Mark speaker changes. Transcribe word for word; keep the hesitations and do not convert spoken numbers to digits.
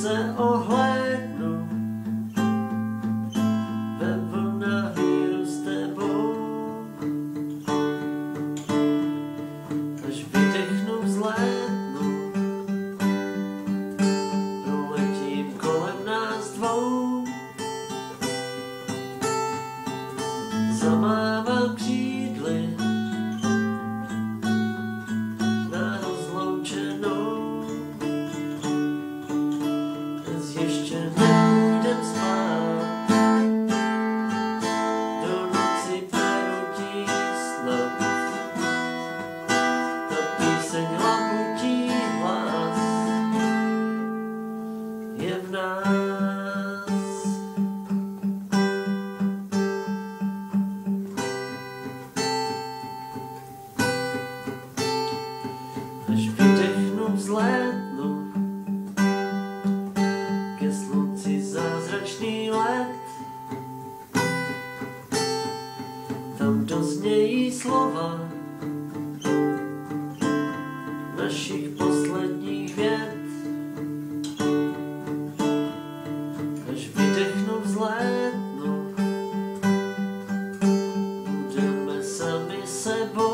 Speaker 1: se ohlédnu, ve vlnách míru s tebou. Až vydechnu, vzlétnu, proletím kolem nás dvou. Zamávám křídly na rozloučenou. Dnes ještě nejdem spát, do noci perutí snad. Ta píseň labutí hlas je v nás. Až vydechnu, vzlétnu ke slunci zázračný let. Tam doznějí slova našich posledních vět. Až vydechnu, vzlétnu, budeme sami sebou.